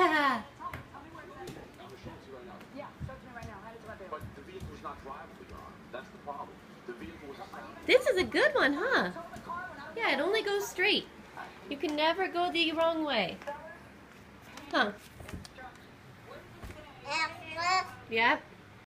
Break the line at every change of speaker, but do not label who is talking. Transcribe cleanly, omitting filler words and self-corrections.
Yeah. This is a good one, huh? Yeah, it only goes straight. You can never go the wrong way. Huh. Yep.